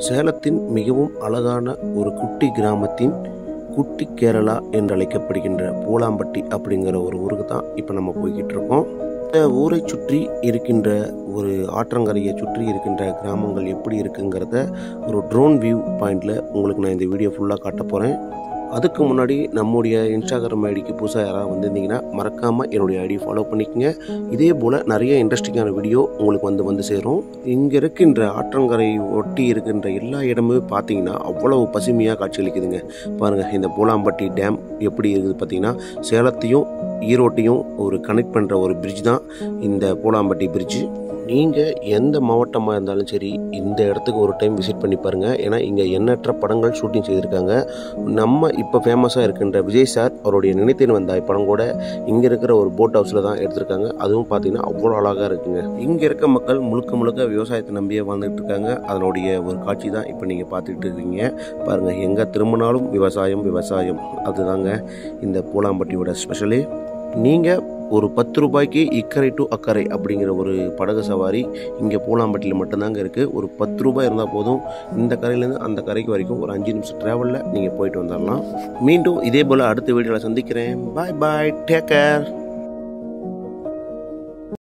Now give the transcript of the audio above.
சேலத்தின் மிகவும் அழகான ஒரு குட்டி கிராமத்தின் குட்டி கேரளா என்று அழைக்கப்படுகின்ற பூலாம்பட்டி அப்படிங்கிற ஒரு ஊருக்கு தான் இப்போ நம்ம போய்கிட்டு இருக்கோம். இந்த ஊரை சுற்றி இருக்கின்ற ஒரு ஆற்றங்கரையை சுற்றி இருக்கின்ற கிராமங்கள் எப்படி இருக்குங்கிறத ஒரு ட்ரோன் வியூ பாயிண்டில் உங்களுக்கு நான் இந்த வீடியோ ஃபுல்லாக காட்ட போகிறேன். அதுக்கு முன்னாடி நம்முடைய இன்ஸ்டாகிராம் ஐடிக்கு புதுசாக யாராவது வந்திருந்தீங்கன்னா மறக்காமல் என்னுடைய ஐடி ஃபாலோ பண்ணிக்கோங்க. இதே போல் நிறைய இன்ட்ரெஸ்டிங்கான வீடியோ உங்களுக்கு வந்து சேரும். இங்கே இருக்கின்ற ஆற்றங்கரை ஒட்டி இருக்கின்ற எல்லா இடமும் பார்த்தீங்கன்னா அவ்வளவு பசுமையாக காட்சியளிக்குதுங்க. பாருங்கள், இந்த பூலாம்பட்டி டேம் எப்படி இருக்குது பார்த்தீங்கன்னா, சேலத்தையும் ஈரோட்டையும் ஒரு கனெக்ட் பண்ணுற ஒரு பிரிட்ஜ் தான் இந்த பூலாம்பட்டி பிரிட்ஜு. நீங்கள் எந்த மாவட்டமாக இருந்தாலும் சரி இந்த இடத்துக்கு ஒரு டைம் விசிட் பண்ணி பாருங்கள். ஏன்னா இங்கே எண்ணற்ற படங்கள் ஷூட்டிங் செய்திருக்காங்க. நம்ம இப்போ ஃபேமஸாக இருக்கின்ற விஜய் சார் அவருடைய நினைத்தேன் வந்தாய் படம் கூட இங்கே இருக்கிற ஒரு போட் ஹவுஸில் தான் எடுத்திருக்காங்க. அதுவும் பார்த்தீங்கன்னா அவ்வளோ அழகாக இருக்குங்க. இங்கே இருக்க மக்கள் முழுக்க விவசாயத்தை நம்பியே வாழ்ந்துட்டு இருக்காங்க. அதனுடைய ஒரு காட்சி தான் இப்போ நீங்கள் பார்த்துக்கிட்டு இருக்கீங்க. பாருங்கள், எங்கே திரும்பினாலும் விவசாயம் அதுதாங்க இந்த பூலாம்பட்டியோட ஸ்பெஷலு. நீங்கள் ஒரு 10 ரூபாய்க்கு இக்கரை டு அக்கறை அப்படிங்கிற ஒரு படகு சவாரி இங்கே பூலாம்பட்டியில் மட்டும்தாங்க இருக்குது. ஒரு 10 ரூபாய் இருந்தால் போதும், இந்த கரையிலேருந்து அந்த கரைக்கு வரைக்கும் ஒரு 5 நிமிஷம் ட்ராவலில் நீங்கள் போயிட்டு வந்துடலாம். மீண்டும் இதே போல் அடுத்த வீடியோவில் சந்திக்கிறேன். Bye, take care.